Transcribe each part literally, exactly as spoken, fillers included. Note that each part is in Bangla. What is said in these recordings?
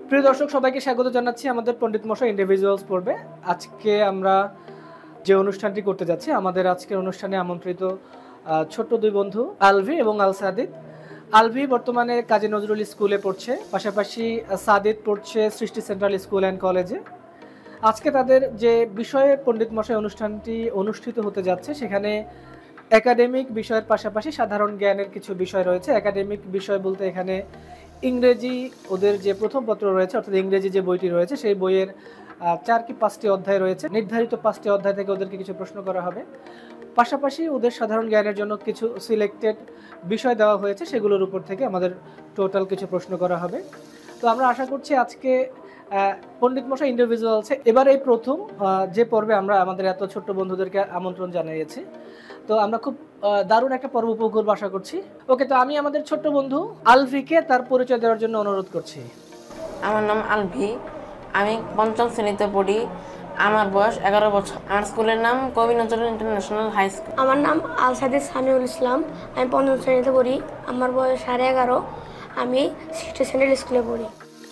প্রিয় দর্শক সবাইকে স্বাগত জানাচ্ছি আমাদের পণ্ডিত মশাই ইন্ডিভিজুয়ালস পর্বে। আজকে আমরা যে অনুষ্ঠানটি করতে যাচ্ছি, আমাদের আজকের অনুষ্ঠানে আমন্ত্রিত ছোট্ট দুই বন্ধু আলভি এবং আল সাদিদ। আলভি বর্তমানে কাজী নজরুল স্কুলে পড়ছে, পাশাপাশি সাদিদ পড়ছে সৃষ্টি সেন্ট্রাল স্কুল অ্যান্ড কলেজে। আজকে তাদের যে বিষয়ে পণ্ডিত মশাই অনুষ্ঠানটি অনুষ্ঠিত হতে যাচ্ছে, সেখানে একাডেমিক বিষয়ের পাশাপাশি সাধারণ জ্ঞানের কিছু বিষয় রয়েছে। একাডেমিক বিষয় বলতে এখানে ইংরেজি, ওদের যে প্রথম পত্র রয়েছে অর্থাৎ ইংরেজি যে বইটি রয়েছে সেই বইয়ের চার কি পাঁচটি অধ্যায় রয়েছে। নির্ধারিত পাঁচটি অধ্যায় থেকে ওদেরকে কিছু প্রশ্ন করা হবে। পাশাপাশি ওদের সাধারণ জ্ঞানের জন্য কিছু সিলেক্টেড বিষয় দেওয়া হয়েছে, সেগুলোর উপর থেকে আমাদের টোটাল কিছু প্রশ্ন করা হবে। তো আমরা আশা করছি আজকে পণ্ডিত মশাই ইন্ডিভিজুয়ালসে এবার এই প্রথম যে পর্বে আমরা আমাদের এত ছোট্ট বন্ধুদেরকে আমন্ত্রণ জানিয়েছি। তো আমরা খুব দারুণ একটা পর্ব উপভোগ করবো আশা করছি। ওকে, তো আমি আমাদের ছোট্ট বন্ধু আলভিকে তার পরিচয় দেওয়ার জন্য অনুরোধ করছি। আমার নাম আলভি, আমি পঞ্চম শ্রেণীতে পড়ি। আমার বয়স এগারো বছর। আমার স্কুলের নাম কবি নজরুল ইন্টারন্যাশনাল হাই স্কুল। আমার নাম আল সাদিদ সামিউল ইসলাম, আমি পঞ্চম শ্রেণীতে পড়ি। আমার বয়স সাড়ে এগারো, আমি সৃষ্টি সেন্ট্রাল স্কুলে পড়ি।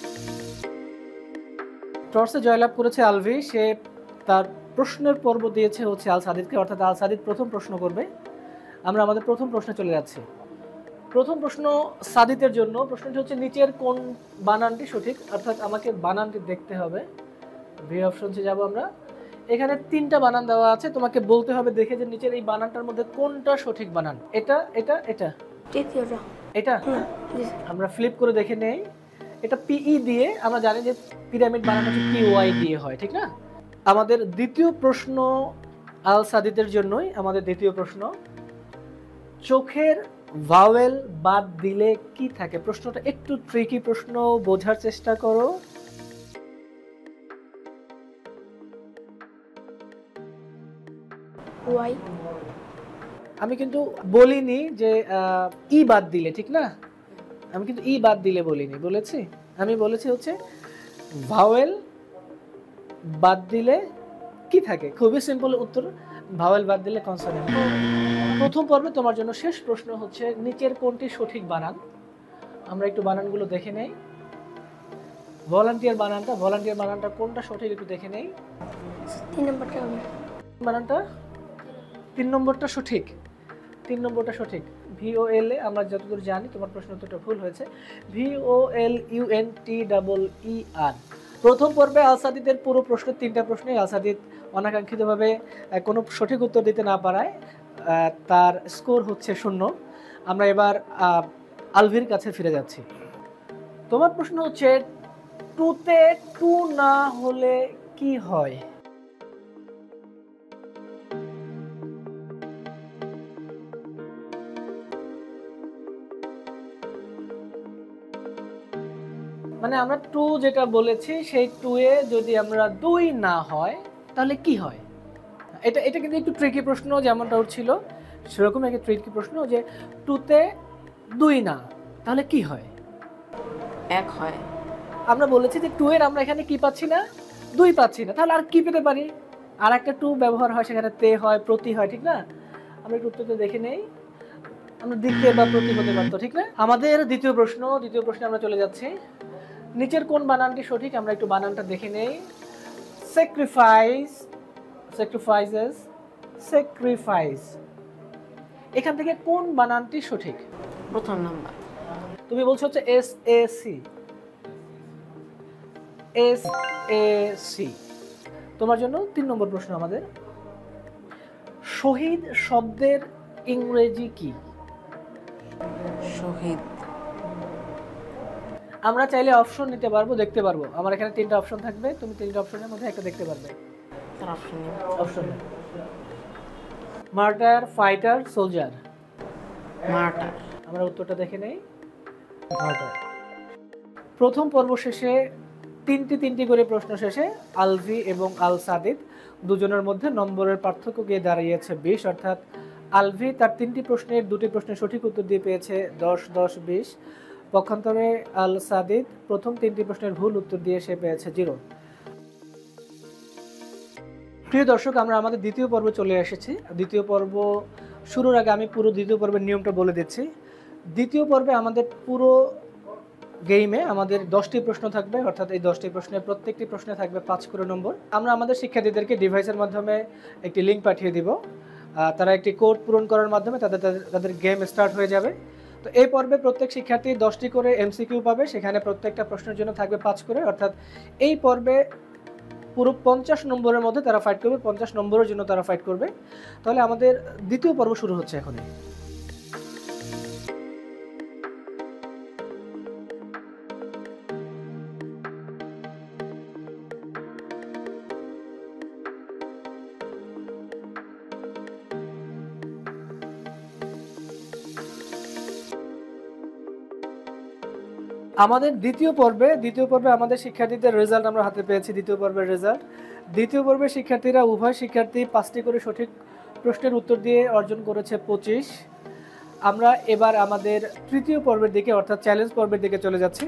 টর্চে জয়লাভ করেছে আলভি, সে তার প্রশ্নের পর্ব দিয়েছে হচ্ছে আল সাদিদকে, অর্থাৎ আল সাদিদ প্রথম প্রশ্ন করবে। আমরা আমাদের প্রথম প্রশ্নে চলে যাচ্ছি। প্রথম প্রশ্ন সাদিদের জন্য। প্রশ্নটি হচ্ছে নিচের কোন বানানটি সঠিক, অর্থাৎ আমাকে বানানটি দেখতে হবে। ভি অপশনসে যাব আমরা। এখানে তিনটা বানান দেওয়া আছে, তোমাকে বলতে হবে দেখে যে নিচের এই বানানটার মধ্যে কোনটা সঠিক বানান। এটা এটা এটা তৃতীয়টা এটা আমরা ফ্লিপ করে দেখে নেই। এটা পিই দিয়ে, আমরা জানি যে পিরামিড বানানো হচ্ছে পিওয়াই দিয়ে হয়, ঠিক না? আমাদের দ্বিতীয় প্রশ্ন আল সাদিদের জন্যই। আমাদের দ্বিতীয় প্রশ্ন, চোখের ভাওয়েল বাদ দিলে কি থাকে? প্রশ্নটা একটু ট্রিকি প্রশ্ন, বোঝার চেষ্টা করো। ওয়াই। আমি কিন্তু বলিনি যে ই বাদ দিলে, ঠিক না? আমি কিন্তু ই বাদ দিলে বলিনি, বলেছি আমি বলেছি হচ্ছে ভাওয়েল বাদ দিলে কি থাকে। খুবই সিম্পল উত্তর, ভাওয়েল বাদ দিলে কনসোনেন্ট। প্রথম পর্বে তোমার জন্য শেষ প্রশ্ন হচ্ছে নিচের কোনটি সঠিক বানান। আমরা একটু বানানগুলো দেখে নেই। ভলান্টিয়ার বানানটা ভলান্টিয়ার বানানটা কোনটা সঠিক একটু দেখে নেই। তিন নম্বরটা হবে বানানটা তিন নম্বরটা সঠিক। তিন নম্বরটা সঠিক। ভি ও এল এ আমরা যতদূর জানি, তোমার প্রশ্ন উত্তরটা ভুল হয়েছে। V O L U N T double E R. প্রথম পর্বে আল সাদিদের পুরো প্রশ্ন তিনটা প্রশ্নে আল সাদিদ অনাকাঙ্ক্ষিতভাবে কোনো সঠিক উত্তর দিতে না পারায় তার স্কোর হচ্ছে শূন্য। আমরা এবার আলভির কাছে ফিরে যাচ্ছি। তোমার প্রশ্ন হচ্ছে টুতে টু না হলে কি হয়? মানে আমরা টু যেটা বলেছি সেই টু এ যদি আমরা দুই না হয় তাহলে কি হয়? এটা এটা কিন্তু একটু ট্রিকি প্রশ্ন, যেমনটা ছিল সেরকম একটা ট্রিকি প্রশ্ন যে টুতে দুই না তাহলে কি হয়? এক হয়। আমরা বলেছি যে টু এর আমরা এখানে কি পাচ্ছি না, দুই পাচ্ছি না, তাহলে আর কি পেতে পারি? আর একটা টু ব্যবহার হয়, সেখানে তে হয়, প্রতি হয়, ঠিক না? আমরা একটু উত্তরটা দেখে নেই। আমরা দিকে বা প্রতি হতে পারতো, ঠিক না? আমাদের দ্বিতীয় প্রশ্ন দ্বিতীয় প্রশ্নে আমরা চলে যাচ্ছি। নিচের কোন বানানটি সঠিক? আমরা একটু বানানটা দেখে নেই। Sacrifice, sacrifices, sacrifice. এখান থেকে কোন বানানটি সঠিক? প্রথম নাম্বার। তুমি বলছো হচ্ছে S A C, S A C. তোমার জন্য তিন নম্বর প্রশ্ন আমাদের। শহীদ শব্দের ইংরেজি কি? শহীদ। আমরা চাইলে অপশন নিতে পারবো, দেখতে পারবো। আমার এখানে তিনটা অপশন থাকবে, তুমি তিনটা অপশনের মধ্যে একটা দেখতে পারবে। তার অপশন নেই। Option martyr, fighter, soldier. Martyr. আমরা উত্তরটা দেখে নেই। মার্টার। প্রথম পর্ব শেষে তিনটি তিনটি করে প্রশ্ন শেষে আলভি এবং আল সাদিদ দুজনের মধ্যে নম্বরের পার্থক্য গিয়ে দাঁড়িয়েছে বিশ, অর্থাৎ আলভি তার তিনটি প্রশ্নের দুটি প্রশ্নের সঠিক উত্তর দিয়ে পেয়েছে দশ দশ বিশ। পক্ষান্তরে আল সাদিদ প্রথম তিনটি প্রশ্নের ভুল উত্তর দিয়ে সে পেয়েছে জিরো। প্রিয় দর্শক, আমরা আমাদের দ্বিতীয় পর্বে চলে এসেছি। দ্বিতীয় পর্ব শুরুর আগে আমি পুরো দ্বিতীয় পর্বের নিয়মটা বলে দিচ্ছি। দ্বিতীয় পর্বে আমাদের পুরো গেমে আমাদের দশটি প্রশ্ন থাকবে, অর্থাৎ এই দশটি প্রশ্নের প্রত্যেকটি প্রশ্নে থাকবে পাঁচ করে নম্বর। আমরা আমাদের শিক্ষার্থীদেরকে ডিভাইসের মাধ্যমে একটি লিঙ্ক পাঠিয়ে দিব, তারা একটি কোড পূরণ করার মাধ্যমে তাদের তাদের গেম স্টার্ট হয়ে যাবে। তো এই পর্বে প্রত্যেক শিক্ষার্থী দশটি করে এমসিকিউ পাবে, সেখানে প্রত্যেকটা প্রশ্নের জন্য থাকবে পাঁচ করে, অর্থাৎ এই পর্বে পুরো পঞ্চাশ নম্বরের মধ্যে তারা ফাইট করবে, পঞ্চাশ নম্বরের জন্য তারা ফাইট করবে। তাহলে আমাদের দ্বিতীয় পর্ব শুরু হচ্ছে এখনই। আমাদের দ্বিতীয় পর্বে দ্বিতীয় পর্বে আমাদের শিক্ষার্থীদের রেজাল্ট আমরা হাতে পেয়েছি। দ্বিতীয় পর্বের রেজাল্ট, দ্বিতীয় পর্বের শিক্ষার্থীরা উভয় শিক্ষার্থী পাঁচটি করে সঠিক প্রশ্নের উত্তর দিয়ে অর্জন করেছে পঁচিশ। আমরা এবার আমাদের তৃতীয় পর্বের দিকে অর্থাৎ চ্যালেঞ্জ পর্বের দিকে চলে যাচ্ছি।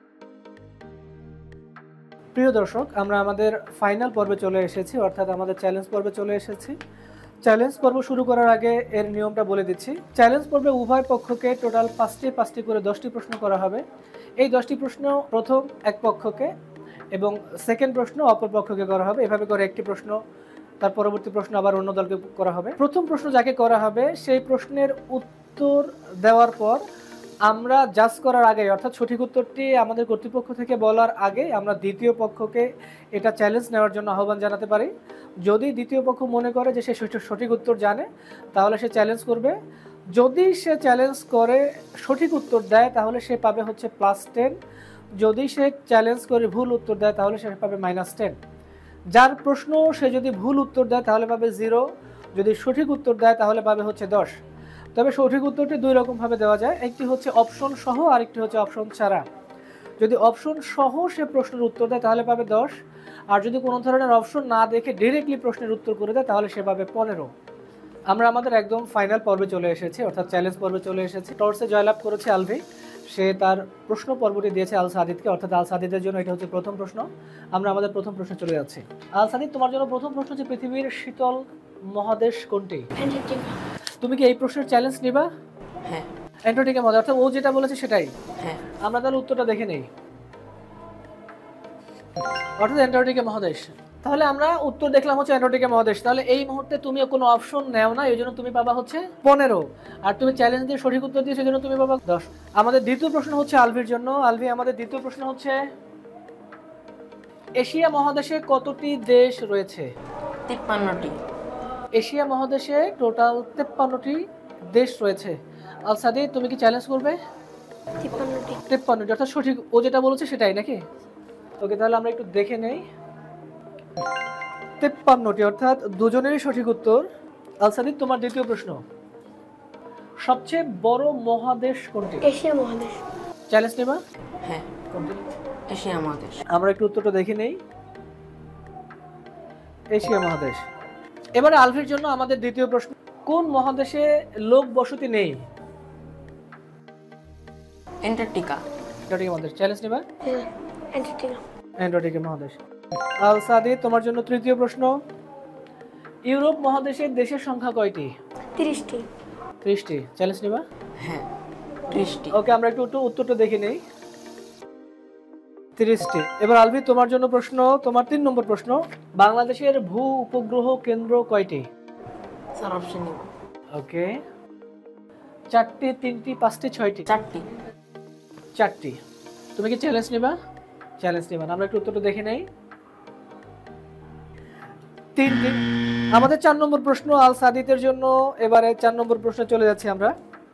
প্রিয় দর্শক, আমরা আমাদের ফাইনাল পর্বে চলে এসেছি, অর্থাৎ আমাদের চ্যালেঞ্জ পর্বে চলে এসেছি। চ্যালেঞ্জ পর্ব শুরু করার আগে এর নিয়মটা বলে দিচ্ছি। চ্যালেঞ্জ পর্বে উভয় পক্ষকে টোটাল পাঁচটি পাঁচটি করে দশটি প্রশ্ন করা হবে। এই দশটি প্রশ্ন প্রথম এক পক্ষকে এবং সেকেন্ড প্রশ্ন অপর পক্ষকে করা হবে। এভাবে করে একটি প্রশ্ন, তার পরবর্তী প্রশ্ন আবার অন্য দলকে করা হবে। প্রথম প্রশ্ন যাকে করা হবে সেই প্রশ্নের উত্তর দেওয়ার পর আমরা জাজ করার আগে, অর্থাৎ সঠিক উত্তরটি আমাদের কর্তৃপক্ষ থেকে বলার আগে আমরা দ্বিতীয় পক্ষকে এটা চ্যালেঞ্জ নেওয়ার জন্য আহ্বান জানাতে পারি। যদি দ্বিতীয় পক্ষ মনে করে যে সে সঠিক উত্তর জানে, তাহলে সে চ্যালেঞ্জ করবে। যদি সে চ্যালেঞ্জ করে সঠিক উত্তর দেয়, তাহলে সে পাবে হচ্ছে প্লাস টেন। যদি সে চ্যালেঞ্জ করে ভুল উত্তর দেয়, তাহলে সে পাবে মাইনাস টেন। যার প্রশ্ন সে যদি ভুল উত্তর দেয় তাহলে পাবে জিরো, যদি সঠিক উত্তর দেয় তাহলে পাবে হচ্ছে দশ। তবে সঠিক উত্তরটি দুই রকমভাবে দেওয়া যায়, একটি হচ্ছে অপশন সহ আর একটি হচ্ছে অপশন ছাড়া। যদি অপশন সহ সে প্রশ্নের উত্তর দেয় তাহলে পাবে দশ, আর যদি কোনো ধরনের অপশন না দেখে ডিরেক্টলি প্রশ্নের উত্তর করে দেয় তাহলে সে পাবে পনেরো। আমরা আমাদের একদম ফাইনাল পর্বে চলে এসেছি, অর্থাৎ চ্যালেঞ্জ পর্বে চলে এসেছি। টর্চে জয়লাভ করেছে আলভি, সে তার প্রশ্ন পর্বটি দিয়েছে আল সাদিদকে, অর্থাৎ আল সাদিদের জন্য এটা হচ্ছে প্রথম প্রশ্ন। আমরা আমাদের প্রথম প্রশ্নে চলে যাচ্ছি। আল সাদিদ, তোমার জন্য প্রথম প্রশ্ন হচ্ছে পৃথিবীর শীতল মহাদেশ কোনটি? তুমি কি এই প্রশ্নের চ্যালেঞ্জ নিবা? হ্যাঁ। অ্যান্টার্কটিকা মহাদেশ, অর্থাৎ ও যেটা বলেছে সেটাই। হ্যাঁ। আমরা তাহলে উত্তরটা দেখে নেই, অর্থাৎ অ্যান্টার্কটিকা মহাদেশ। তাহলে আমরা উত্তর দেখলাম হচ্ছে অ্যান্টার্কটিকা মহাদেশ। তাহলে এই মুহূর্তে তুমি কোনো অপশন নেও না, এই জন্য তুমি পাবা হচ্ছে পনেরো, আর তুমি চ্যালেঞ্জ দিয়ে সঠিক উত্তর দিয়েছো, এই জন্য তুমি পাবা দশ। আমাদের দ্বিতীয় প্রশ্ন হচ্ছে আলভির জন্য। আলভি, আমাদের দ্বিতীয় প্রশ্ন হচ্ছে এশিয়া মহাদেশে কতটি দেশ রয়েছে? তিপ্পান্নটি। এশিয়া মহাদেশে টোটাল তেপ্পান্নটি দেশ রয়েছে। আল সাদিদ, তুমি কি চ্যালেঞ্জ করবে? তিপ্পান্নটি। তেপ্পান্নটি, অর্থাৎ সঠিক ও যেটা বলেছে সেটাই নাকি? ওকে, তাহলে আমরা একটু দেখে নেই। তেপ্পান্নটি, অর্থাৎ দুজনেরই সঠিক উত্তর। আল সাদিদ, তোমার দ্বিতীয় প্রশ্ন, সবচেয়ে বড় মহাদেশ কোনটি? এশিয়া মহাদেশ। চ্যালেঞ্জ নেবা? হ্যাঁ, এশিয়া মহাদেশ। আমরা একটু উত্তরটা দেখে নেই। এশিয়া মহাদেশ। এবারে আলভির জন্য আমাদের দ্বিতীয় প্রশ্ন, কোন মহাদেশে লোক বসতি নেই? অ্যান্টার্কটিকা। অ্যান্টার্কটিকা মহাদেশ। চ্যালেঞ্জ নেবা? অ্যান্টার্কটিকা। অ্যান্টার্কটিকা মহাদেশ। আল সাদিদ, তোমার জন্য তৃতীয় প্রশ্ন, ইউরোপ মহাদেশের দেশের সংখ্যা কয়টি? তিরিশটি। ত্রিশটি। চ্যালেঞ্জ নেবা? হ্যাঁ, ত্রিশটি। ওকে, আমরা একটু উত্তরটা দেখে নেই। তিরিশটি। এবার আলভি, তোমার জন্য প্রশ্ন, তোমার তিন নম্বর প্রশ্ন, বাংলাদেশের ভূ উপগ্রহ কেন্দ্র কয়টি? স্যার অপশন নিব। ওকে, চারটি, তিনটি, পাঁচটি, ছয়টি? চারটি। চারটি। তুমি কি চ্যালেঞ্জ নিবা? চ্যালেঞ্জ নিবা। আমরা একটু উত্তরটা দেখে নেই। তিনটি। আমাদের চার নম্বর প্রশ্ন আল সাদিদের জন্য। এবারে চার নম্বর প্রশ্নে চলে যাচ্ছি আমরা।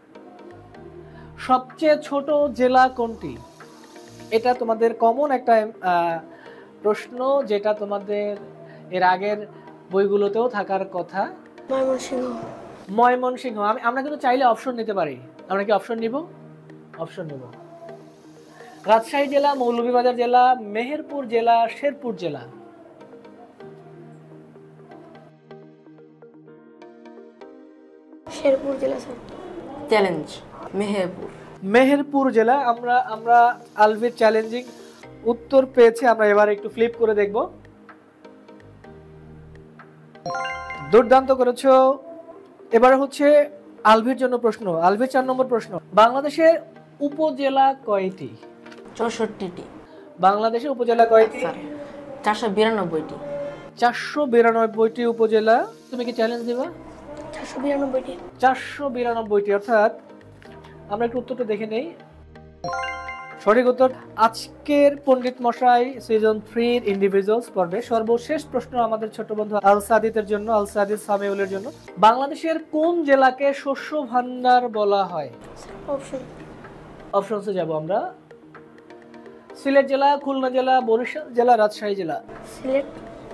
সবচেয়ে ছোট জেলা কোনটি? এটা তোমাদের কমন একটা প্রশ্ন, যেটা তোমাদের এর আগের বইগুলোতেও থাকার কথা। ময়মনসিংহ। ময়মনসিংহ। আমি আমরা কিন্তু চাইলে অপশন নিতে পারি। আমরা কি অপশন নিব? অপশন নিব। রাজশাহী জেলা, মৌলভীবাজার জেলা, মেহেরপুর জেলা, শেরপুর জেলা? শেরপুর জেলা স্যার। চ্যালেঞ্জ মেহেরপুর। মেহেরপুর জেলা। আমরা আমরা আলভির চ্যালেঞ্জিং উত্তর পেয়েছি। আমরা এবার একটু ফ্লিপ করে দেখব। দুর্দান্ত করেছো। এবারে হচ্ছে আলভির জন্য প্রশ্ন। আলভির চার নম্বর প্রশ্ন, বাংলাদেশের উপজেলা কয়টি? চৌষট্টিটি। বাংলাদেশে উপজেলা কয়টি? স্যার চারশো বিরানব্বইটি। চারশো বিরানব্বইটি উপজেলা। তুমি কি চ্যালেঞ্জ দিবা? চারশো বিরানব্বইটি। চারশো বিরানব্বইটি, অর্থাৎ আমরা একটু উত্তরটা দেখে নেই। সঠিক উত্তর। আজকের পণ্ডিত মশাই সিজন থ্রির ইন্ডিভিজুয়ালস পর্বে সর্বশেষ প্রশ্ন আমাদের ছোট বন্ধু আল সাদিতের জন্য, আল সাদিত সামিউলের জন্য। বাংলাদেশের কোন জেলাকে শস্য ভান্ডার বলা হয়? অপশন অপশনসে যাব আমরা। সিলেট জেলা, খুলনা জেলা, বরিশাল জেলা, রাজশাহী জেলা। সিলেট।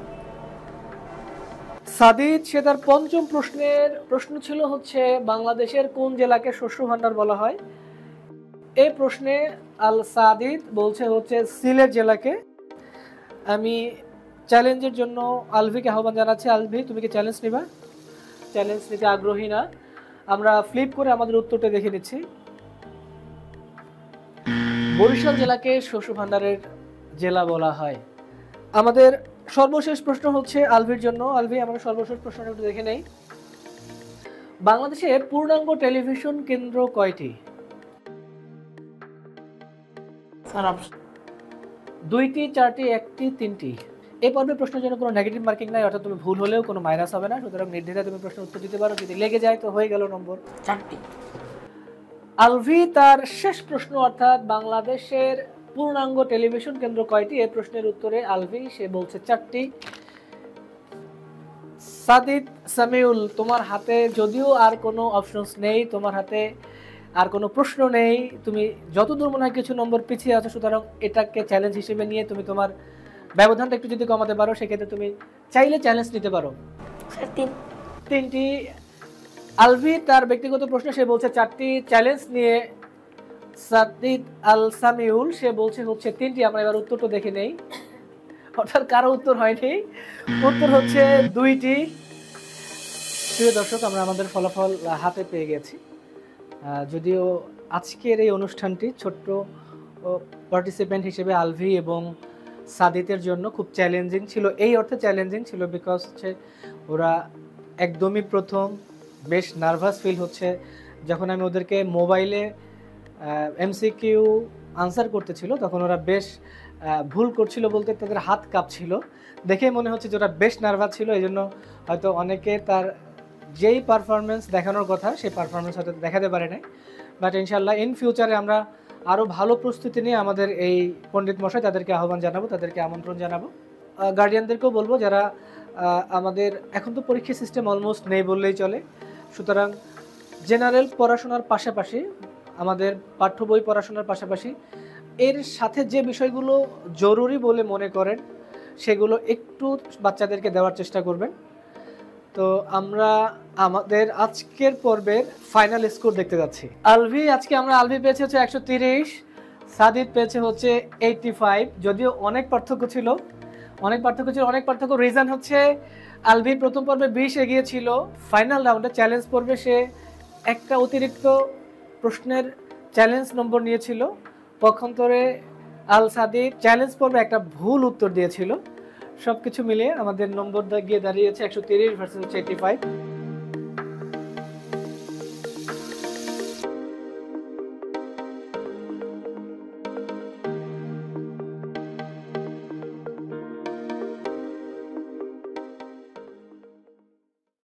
সাদিত সে তার পঞ্চম প্রশ্নের প্রশ্ন ছিল হচ্ছে বাংলাদেশের কোন জেলাকে শস্য ভান্ডার বলা হয়। এই প্রশ্নে আল সাদিত বলছে হচ্ছে সিলেট জেলাকে। আমি চ্যালেঞ্জের জন্য আলভিকে আহ্বান জানাচ্ছি। আলভি, তুমি কি চ্যালেঞ্জ নিবা? চ্যালেঞ্জ নিতে আগ্রহী না। আমরা ফ্লিপ করে আমাদের উত্তরটা দেখে নিচ্ছি। বরিশাল জেলাকে শস্য ভান্ডারের জেলা বলা হয়। আমাদের সর্বশেষ প্রশ্ন হচ্ছে আলভির জন্য। আলভি, আমরা সর্বশেষ প্রশ্নটা একটু দেখে নেই। বাংলাদেশে পূর্ণাঙ্গ টেলিভিশন কেন্দ্র কয়টি? স্যার অপশন দুইটি, চারটি, একটি, তিনটি। এই পর্বে প্রশ্নের জন্য কোনো নেগেটিভ মার্কিং নাই, অর্থাৎ তুমি ভুল হলেও কোনো মাইনাস হবে না। সুতরাং নির্দ্বিধায় তুমি প্রশ্নের উত্তর দিতে পারো। যদি লেগে যায় তো হয়ে গেল নম্বর। চারটি। আলভি তার শেষ প্রশ্ন, অর্থাৎ বাংলাদেশের পূর্ণাঙ্গ টেলিভিশন কেন্দ্র কয়টি, এই প্রশ্নের উত্তরে আলভি সে বলছে চারটি। সাদিত সামিউল, তোমার হাতে যদিও আর কোনো অপশনস নেই, তোমার হাতে আর কোনো প্রশ্ন নেই, তুমি যতদূর মনে হয় কিছু নম্বর পিছিয়ে আছো, সুতরাং এটাকে চ্যালেঞ্জ হিসেবে নিয়ে তুমি তোমার ব্যবধানটা একটু যদি কমাতে পারো সেক্ষেত্রে তুমি চাইলে চ্যালেঞ্জ নিতে পারো। তিনটি। আলভি তার ব্যক্তিগত প্রশ্ন সে বলছে চারটি। চ্যালেঞ্জ নিয়ে সাদিত আল সামিউল সে বলছে হচ্ছে তিনটি। আমরা এবার উত্তরটা দেখে নেই, অর্থাৎ কারো উত্তর হয়নি, উত্তর হচ্ছে দুইটি। প্রিয় দর্শক, আমরা আমাদের ফলাফল হাতে পেয়ে গেছি। যদিও আজকের এই অনুষ্ঠানটি ছোট্ট পার্টিসিপেন্ট হিসেবে আলভি এবং সাদিতের জন্য খুব চ্যালেঞ্জিং ছিল। এই অর্থে চ্যালেঞ্জিং ছিল বিকজ হচ্ছে ওরা একদমই প্রথম, বেশ নার্ভাস ফিল হচ্ছে। যখন আমি ওদেরকে মোবাইলে এমসিকিউ আনসার করতেছিল তখন ওরা বেশ ভুল করছিল, বলতে তাদের হাত কাঁপছিল। দেখে মনে হচ্ছে যে ওরা বেশ নার্ভাস ছিল। এই জন্য হয়তো অনেকে তার যেই পারফরমেন্স দেখানোর কথা সেই পারফরমেন্স হয়তো দেখাতে পারে নাই। বাট ইনশাল্লাহ ইন ফিউচারে আমরা আরও ভালো প্রস্তুতি নিয়ে আমাদের এই পণ্ডিত মশাই তাদেরকে আহ্বান জানাবো, তাদেরকে আমন্ত্রণ জানাবো। গার্ডিয়ানদেরকেও বলবো যারা আমাদের এখন তো পরীক্ষা সিস্টেম অলমোস্ট নেই বললেই চলে, সুতরাং জেনারেল পড়াশোনার পাশাপাশি আমাদের পাঠ্য বই পড়াশোনার পাশাপাশি এর সাথে যে বিষয়গুলো জরুরি বলে মনে করেন সেগুলো একটু বাচ্চাদেরকে দেওয়ার চেষ্টা করবেন। তো আমরা আমাদের আজকের পর্বের ফাইনাল স্কোর দেখতে যাচ্ছি। আলভি, আজকে আমরা আলভি পেয়েছে হচ্ছে একশো তিরিশ, সাদিত পেয়েছে হচ্ছে এইটটি ফাইভ। যদিও অনেক পার্থক্য ছিল, অনেক পার্থক্য ছিল অনেক পার্থক্য রিজন হচ্ছে আলভি প্রথম পর্বে বিশ এগিয়ে ছিল, ফাইনাল রাউন্ডে চ্যালেঞ্জ পর্বে সে একটা অতিরিক্ত প্রশ্নের চ্যালেঞ্জ নম্বর নিয়েছিল। পক্ষান্তরে আল সাদিত চ্যালেঞ্জ পর্বে একটা ভুল উত্তর দিয়েছিল। সব কিছু মিলিয়ে আমাদের নম্বর গিয়ে দাঁড়িয়েছে একশো তিরিশ ভার্সেস এইটটি ফাইভ।